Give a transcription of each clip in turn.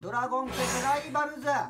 ドラゴンクエストライバルズはい、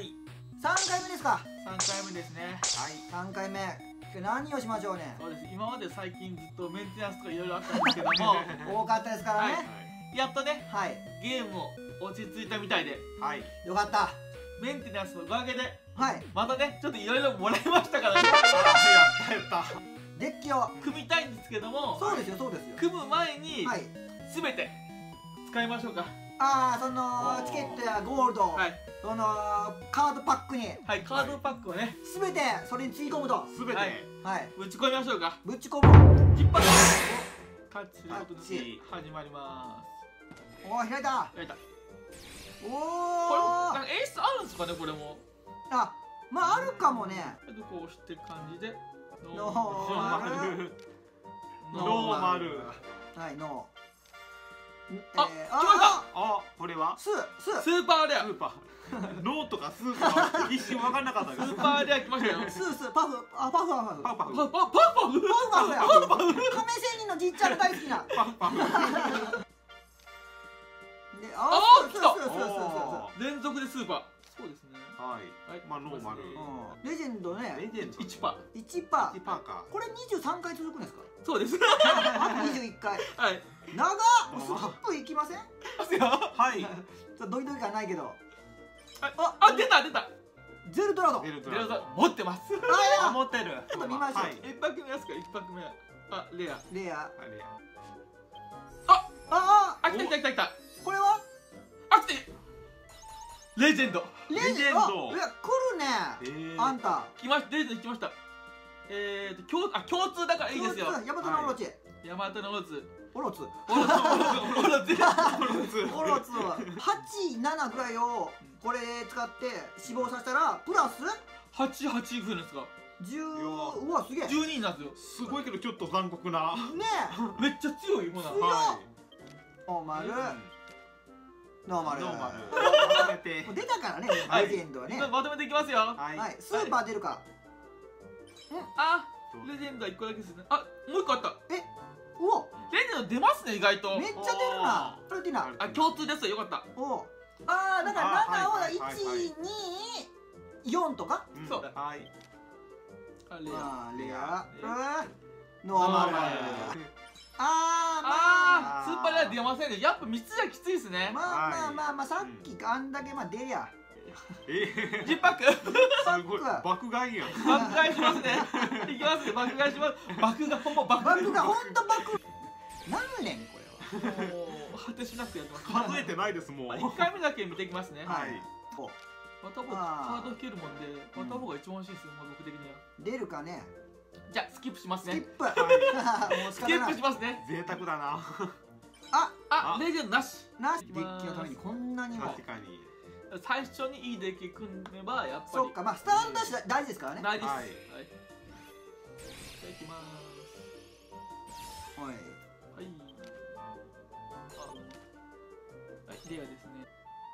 3回目ですか。 3回目ですね。 はい、 3回目、今日何をしましょうね。 そうです。今まで最近ずっとメンテナンスとかいろいろあったんですけども多かったですからね。 やっとねはい、 ゲームも落ち着いたみたいで、 はい、 よかった。 メンテナンスのおかげではい、 またねちょっといろいろもらいましたからね。 やった。 デッキを。 組みたいんですけども、 そうですよ、そうですよ。 組む前にはい。 全て使いましょうか。 ああ、そのチケットやゴールド、 はいそのカードパックにはい、カードパックをねすべてそれにつぎ込むと。 すべて。 はいはい、 ぶち込みましょうか。 ぶっち込む。 引っ張ってタッチすることで始まりまおお、開いた。 す。やった。 おこれお。 なんか演出あるんですかね、これも。 あ、まああるかもね。 こうして感じでノーマル。 ノーマル。 はい、ノー。 あ、来ました。 あ、これはススーパーレア。 スーパー。ノーとかスーパー一瞬分かんなかったスーパーレア来ましたよ。 パフ、あ、パフパフ。 パフパフ。 パフや。亀仙人のじっちゃんが大好きな。 パフパフ。 で、 あー、来た。 そう。 連続でスーパー。そうですね。 はい。まあノーマル。 レジェンドね。 レジェンド。 1パー。 1パー。 1パーか。 これ23回続くんですか。 そうです。 あと21回。 はい。 長っ。ストップいきません。 はい。 ちょっとドキドキ感ないけど。 あ、出た。 ゼルドラド。 ベルトレアさん持ってます。 あ、 持ってる。 ちょっと見ましょう。 一泊目ですか、一泊目。あ、レア。 レア。 あ、 あ、 来た。 これは。 あ、来て。レジェンド。 レジェンド。いや、来るね。あんた。 来ました。レジェンド来ました。共通だからいいですよ。 ヤマトのオロチ。 ヤマトのオロツ。 オロツ。 オロツ。 オロツは8、7ぐらいをこれ使って死亡させたらプラス 8増えるんですか。 10。うわ、すげえ。 12なんですよ。 すごいけどちょっと残酷な。 ねめっちゃ強いもんな。 強い。 はい。 ノーマル。ノーマル。 ノーマル。 もう出たからね、レジェンドはね。 まとめていきますよ。 ははい、スーパー出るか。 あ、レジェンドは1個だけですね。あ、もう1個あった。 うわ、 レジェンド出ますね、意外と。 めっちゃ出るな。プラティナ。 あ、共通ですよ。よかった。 お。ああ、だから7をはい 1、2、4とか。 そう。 はい。 レア。ノーマル。 スーパーレア出ませんね。やっぱ3つじゃきついですね。 まあ、さっきあんだけ出りゃ。 10パック。 すごい。爆買いやん。 爆買いしますね。いきますね。爆買いします。爆がほんま爆。 爆がほんと爆。何年これは。 もう果てしなくやってます。 数えてないですもん。 1回目だけ見ていきますね。 はい。 ワタボカード引けるもんで、ワタボが一番欲しいですよ、僕的には。 出るかね。 じゃあスキップしますね。 スキップ。 スキップしますね。 贅沢だな。 あ、レジェンドなし。 なし。デッキのためにこんなにも。 確かに。 最初にいいデッキ組めばやっぱり。 そっか、まあスタートダッシュ大事ですからね。 大事です。 はい。 じゃあいきます。 はい。 レアですね。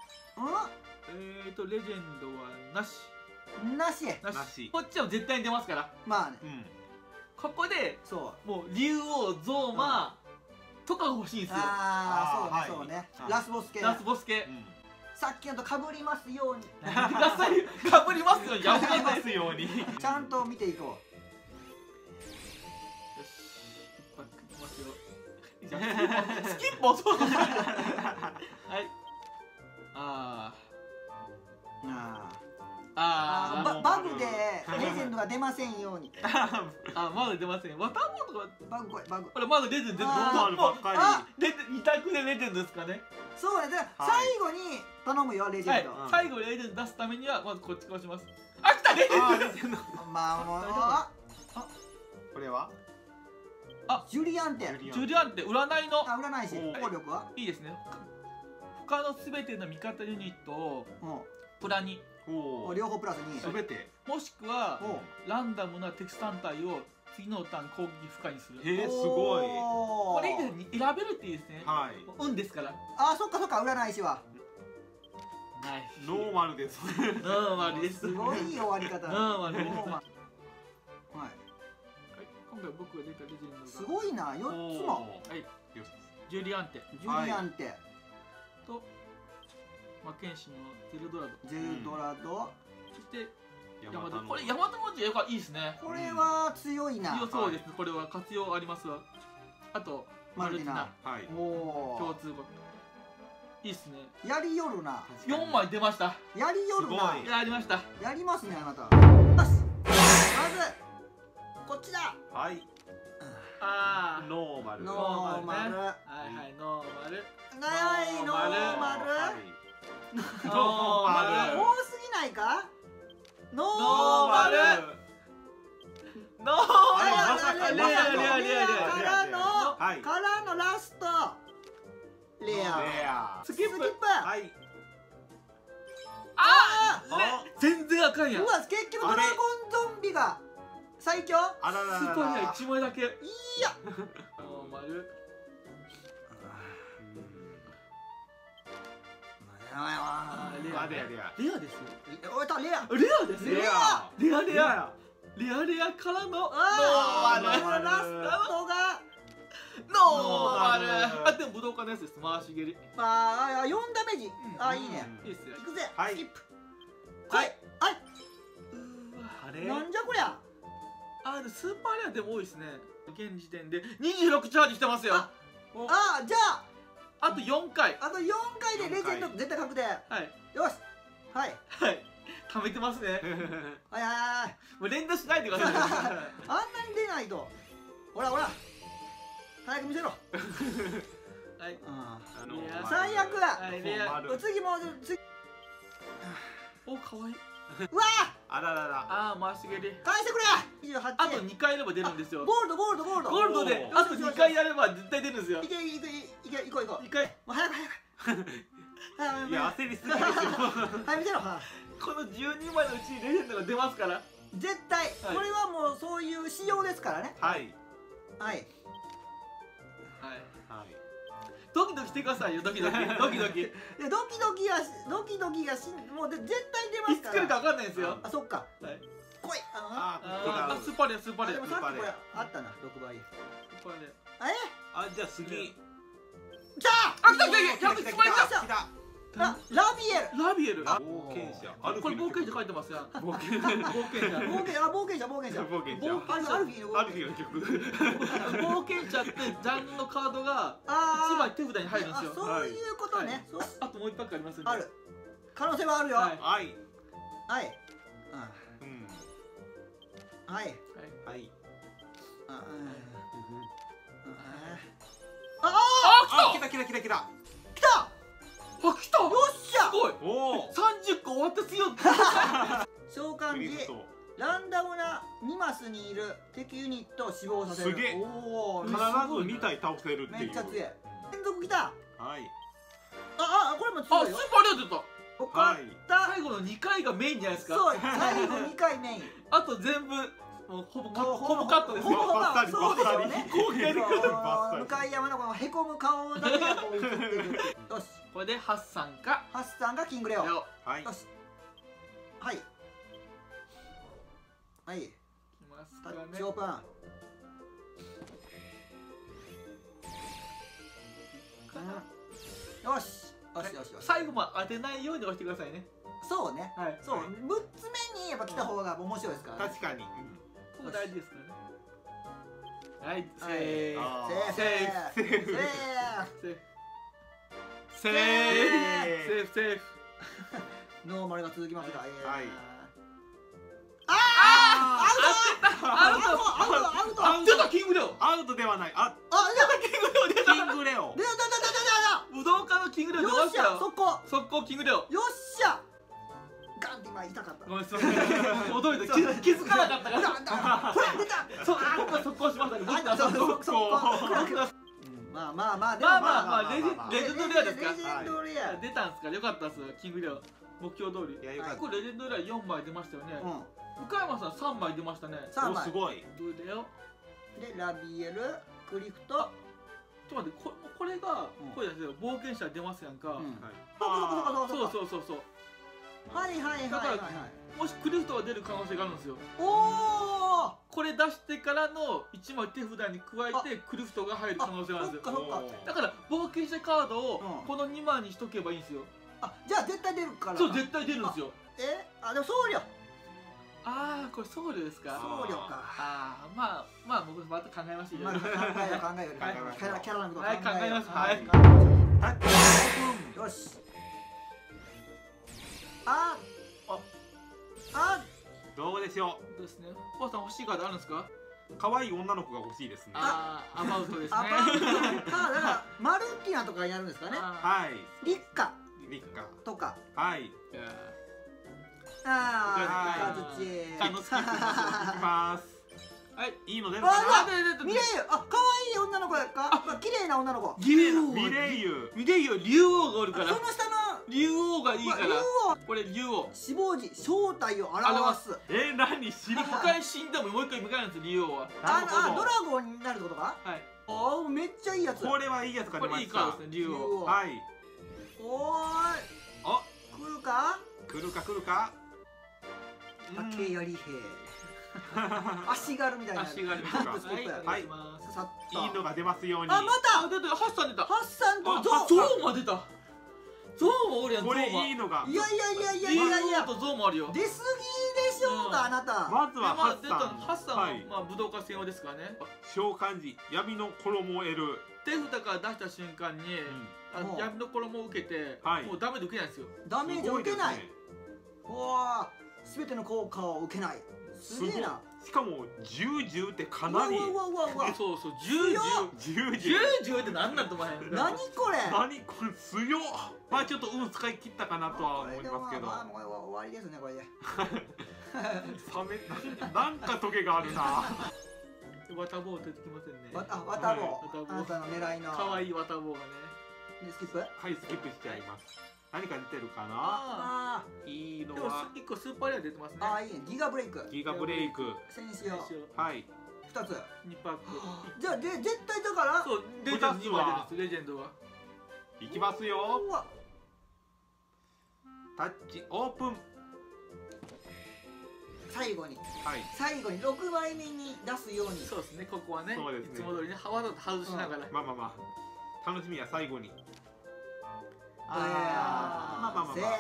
レジェンドはなし。 なし。 なし。 こっちは絶対に出ますから。 まあね。 ここで、 そもう竜王、ゾーマとかが欲しいんですよ。 そうね。ラスボス系。 ラスボス系。 さっきのと被りますように。 かぶりますよ。やりますように。 ちゃんと見ていこう。 よし、一パックいきますよ。スキップもそうです。はい。 バグでレジェンドが出ませんように。 まだ出ません。ワタボとかバグ。 これまだレジェンド出てる。 ノーマルばっかり。 2択でレジェンドですかね。 そうね。最後に頼むよ、レジェンド。 最後にレジェンド出すためにはまずこっちこうします。あ、来たレジェンド。 まあもう。 これはジュリアンテ。 ジュリアンテ、占いの。 占い師。効力はいいですね。他のすべての味方ユニットをプラに。 両方プラス2。 すべて。 もしくはランダムな敵3体を次のターン攻撃不可にする。 すごい。 これ選べるっていいですね。運ですから。 そっか、占い師はノーマルです。 ノーマルです。 すごい終わり方。 ノーマルです。 はい。 今回僕が出たレジェンドがすごいな、4つも。 ジュリアンテ。 ジュリアンテ。 と魔剣士のゼルドラド、 ゼルドラド、 そしてヤマタノこれヤマタノジいいですね。 これは強いな。 強そうですね。これは活用ありますわ。あとマルティナ。 はい。 おお。 共通語いいっすね。 やりよるな。 4枚出ました。 やりよるな。 すごいやりました。 やりますねあなた。よし。まずこっちだ。 はい。 ああ。 ノーマル。 ノーマル。 はいはいノーマル。 ないノーマル。 ノーマル。 多すぎないか？ノーマル。ノーマル。レアからのラスト。レア。 スキップ。 はい。 あ全然あかんやん。 うわ結局ドラゴンゾンビが最強。 あらららら。 スーパーレア1枚だけ。いいや。 ノーマル。 レアレアですよ。 おいたレア。 レアですよ。 レア。 レアレア。レアレアからのノーマル。 ラストがノーマル。あでも武道家のやつです。回し蹴り。 ああ4ダメージ。あいいね。 いいっすよ。 いくぜ。 はいスキップ。はいはい。 あれ。 なんじゃこりゃ。 あスーパーレアでも多いですね。現時点で26チャージしてますよ。 あじゃああと4回。 あと4回でレジェンド絶対確定。 はい。 よし。はいはい。貯めてますね。 はいはい。 もう連打しないでください。 あんなに出ないと。ほらほら。早く見せろ。 はい。 最悪だ。 レア。 次も次。 お可愛い。 うわあららら。 あ回し蹴り。 返してくれ。28。 あと2回やれば出るんですよ。 ゴールドゴールドゴールド。 ゴールドであと2回やれば絶対出るんですよ。 いけ行こう行こう。 2回。 もう早く早く。 いや焦りすぎですよ。 はい見せろ。 この12枚のうちにレジェンドが出ますから。 絶対これはもうそういう仕様ですからね。 はい。 はい。 はい。 はい。 ドキドキしてくださいよ。ドキドキドキドキ。 いやドキドキがもう絶対出ますから。 いつ来るか分かんないですよ。 あそっか。 はい。 来い。 あスーパーレアスーパーレア。 でもさっきこれあったな6倍。 スーパーレあじゃあ次。 来た。 あ来た来た来た。 あラビエル。 ラビエル。 冒険者。 これ冒険者書いてますよ。 冒険者。 冒険者。アルフィの曲。 冒険者ってジャンルのカードが1枚手札に入るんですよ。 そういうことね。 あともう1パックありますんで。 ある。可能性はあるよ。 はい。 はい。 うん。 はい。 はい。 あ来た。 来た。 来た。 よっしゃ。 すごい。 おお。 30個終わった強い。 召喚時ランダムな2マスにいる敵ユニットを死亡させる。 すげえ。 おお。 必ず2体倒せるっていう。 めっちゃ強い。連続来た。 はい。 これもあ強いよ。 スーパーレア出た。 よかった。 最後の2回がメインじゃないですか。 そう最後2回メイン。 あと全部もうほぼカットですよ。 そうですよね。 攻撃向かい山のこのへこむ顔だけがこう映ってる。よし。 これでハッサンかハッサンがキングレオ。よはい。 し。はい。はい。 きますかね。 タッチオープン。よし。 最後も当てないように押してくださいね。 そうね。 はい。 そう。6つ目にやっぱ来た方が面白いですから。 確かに。 ここ大事ですからね。はい。セーフ。 セーフ。セーフ。 セーフ。セーフ。 ノーマルが続きますが。 はい。 アウト。出たキングレオ。 アウトではない。 出たキングレオ。 出た武道家のキングレオ出ましたよ。速攻キングレオ。 よっしゃ。ガンって今痛かった。 ごめんなさい。驚いた。気づかなかったから。 ほら出た。 僕は速攻しましたけど。 まあレジェンドレアですか。 レジェンドレア出たんですか。よかったっす。キングレオ目標通り。これレジェンドレア4枚出ましたよね。向山さん3枚出ましたね。 3枚。 すごい。 でラビエル、クリフト。 ちょっと待って、これがこれですよ。冒険者出ますやんか。そう。 はいだからもしクリフトが出る可能性があるんですよ。 おお。 これ出してからの1枚手札に加えてクリフトが入る可能性があるんですよ。だから冒険者カードをこの2枚にしとけばいいんですよ。 あ、じゃあ絶対出るから。 そう絶対出るんですよ。 でも僧侶。 ああこれ僧侶ですか。 僧侶か。 ああまあ僕また考えますよ。 まあ考えよう。キャラのこと考えよう。 はい考えます。はい。 タッチオープン。 よし。あ、 どうでしょそうですね。お父さん欲しいカードあるんですか。 う。可愛い女の子が欲しいですね。 ああアバウトですね。 アバウトか、だからマルティナとかになるんですかね。 はい。 リッカリッカ。 とか。 はい。 ああ、 ちゃんとスキップします。はい、いいの出るかあ、 な。 ミレイユ、可愛い女の子やっか。綺麗な女の子。 ミレイユ竜王がおるから。 その下の竜王がいいから。これ竜王。 死亡時正体を表す。 何知り一回死んでももう一回迎えるんですよ竜王は。 ドラゴンになるってことか。 はい。 ああ、めっちゃいいやつ。 これはいいやつが出ました。 これいいカードですね竜王。 はい。 おーい。 あ、 来るか。 来るか。 竹槍兵。足軽みたいな。 足軽。 はい。いいのが出ますように。 あ、また。 出た。ハッサン出た。 ハッサンとゾウも出た。ゾウもおるやん。 これいいのが。 いや。 とゾウもあるよ。 出過ぎでしょうか、あなた。 まずはハッサン。 ハッサンはまあ武道家専用ですからね。 召喚時闇の衣を得る。 手札から出した瞬間に闇の衣を受けてもうダメージ受けないんですよ。 ダメージを受けない。わあ、全ての効果を受けない。すげえな。 しかも10ってかなり。 そう10って何なんと思わへん。 何これ。 強っ。まあちょっと運使い切ったかなとは思いますけど。 まあもう終わりですねこれで。 なんかトゲがあるな。 ワタボー出てきませんね。 ワタボー。あなたの狙いの。 可愛いワタボーがね。 スキップ。 はい、スキップしちゃいます。何か出てるかな。いいのは。 でも1個スーパーレア出てますね。 ああ、いいね。ギガブレイク。戦士用。 はい。 2つ。 2パック。 じゃあ絶対だから。 そう、レジェンド2枚出るんです。レジェンドが。 いきますよ。タッチオープン。 最後に6枚目に出すように。 そうですね、ここはね。いつも通りね、わざと外しながら。 まあ楽しみは最後に。 セーフね。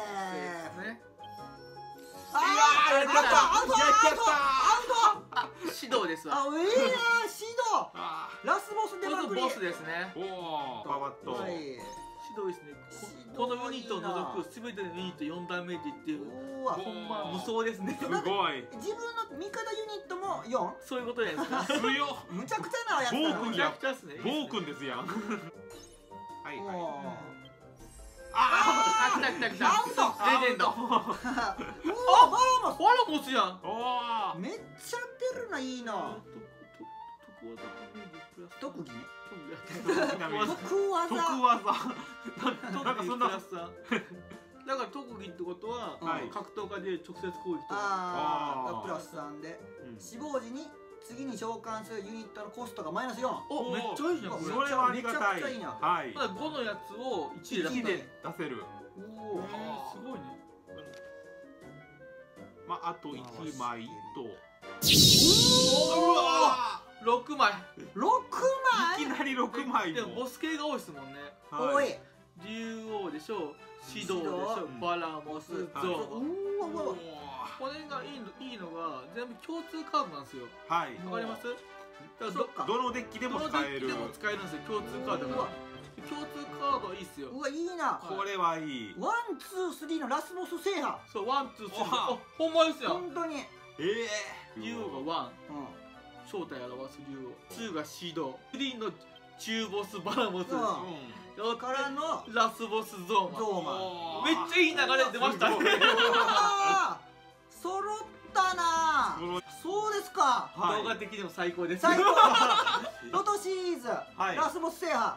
アウト。指導ですわ。 指導。ラスボス出まくり。 ボスですね。 おお、パワッと。 指導ですね。このユニットを除くすべてのユニット4ダメージっていう。ほんま無双ですね。 すごい。 自分の味方ユニットも 4？ そういうことじゃないですか。 強っ。 むちゃくちゃなやつだ。 むちゃくちゃですね。 暴君ですやん。はい。 あ、来た。レジェンド。 バラモスやん。 めっちゃ出るな、いいな。特技ね。 特技。なんかそんな。 だから特技ってことは格闘家で直接攻撃とかプラス3で死亡時に次に召喚するユニットのコストがマイナス4。 お、めっちゃいいじゃん。 それはありがたい。 はい。5のやつを1で出せる。 おお、すごいね。 まああと1枚と。 うわ、6枚。 いきなり6枚。 でもボス系が多いですもんね。 多い。 竜王でしょ、指導でしょ、バラモス、ゾウ。これがいいのが全部共通カードなんですよ。 はい。 わかります？ どのデッキでも使える。 どのデッキでも使えるんですよ。共通カードだから。共通カードいいっすよ。 うわ、いいな。 これはいい。 ワン、ツー、スリーのラスボス制覇。 そう、ワン、ツー、スリー。あ、ほんまですよ。 本当に。 竜王がワン。正体表す竜王。ツーが指導。スリーの中ボスバラモス。 からのラスボスゾーマ。めっちゃいい流れ出ましたね。 揃ったな。そうですか。 動画的にも最高です。 最高。ロトシリーズラスボス制覇。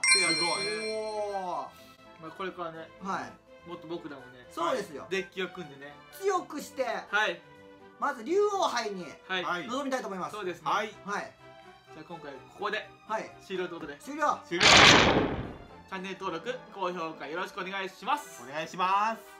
まあこれからね、もっと僕らもね、 そうですよ。 デッキを組んでね、 強くして、まず竜王杯に臨みたいと思います。 そうですね。 はい。 じゃあ今回ここで終了ということで。 終了。 チャンネル登録、高評価よろしくお願いします。 お願いします。